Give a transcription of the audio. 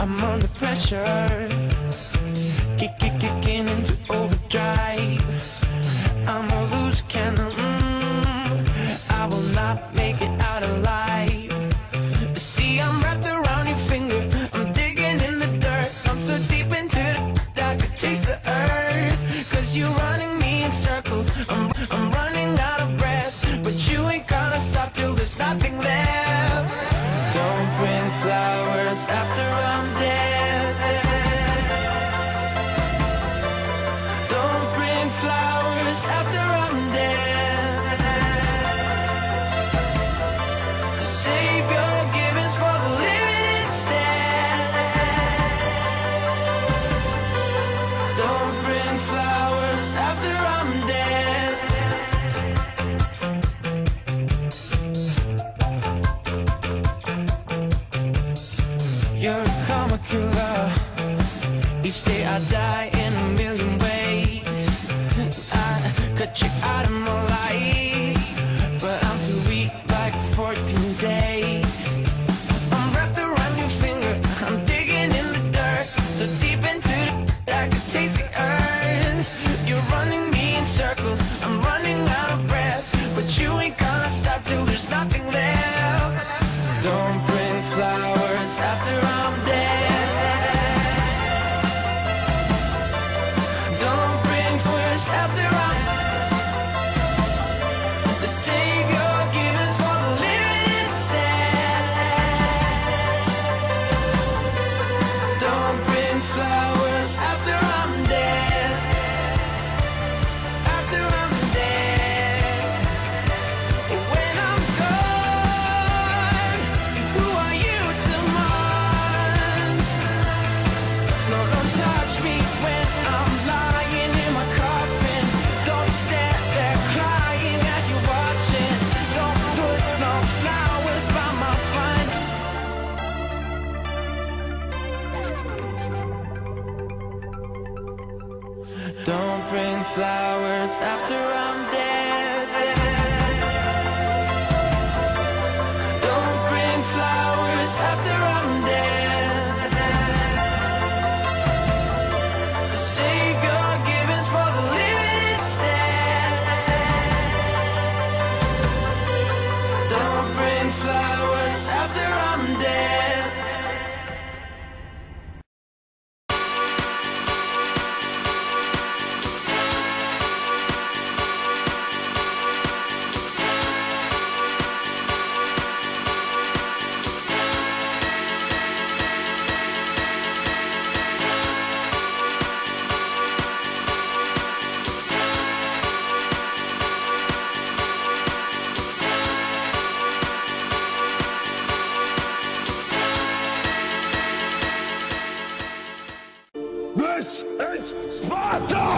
I'm under pressure, kicking into overdrive. I'm a loose cannon, I will not make it out alive. See, I'm wrapped around your finger, I'm digging in the dirt. I'm so deep into the I could taste the earth. Cause you're running me in circles, I'm running out of breath. But you ain't gonna stop till there's nothing left. Don't bring flowers after I'm dead. Don't bring flowers after I'm dead. Save your givings for the living instead. Don't bring flowers after I'm dead. You're a karma killer. Each day I die in a million ways. I cut you out of my life, but I'm too weak like 14 days. I'm wrapped around your finger, I'm digging in the dirt. So deep into the I could taste the earth. You're running me in circles, I'm running out of breath. But you ain't gonna stop till there's nothing left. Don't bring flowers after I'm dead. Don't bring flowers after I'm the savior givers for the living instead. Don't bring flowers after I'm dead. After I'm dead. When I'm gone, who are you to mourn? No, don't touch me when I'm lying in my coffin. Don't stand there crying as you're watching. Don't put no flowers by my fine. Don't bring flowers after I'm dead. Don't bring flowers after I'm dead. Save your givings for the living instead. Don't bring flowers after I'm dead. This is Sparta!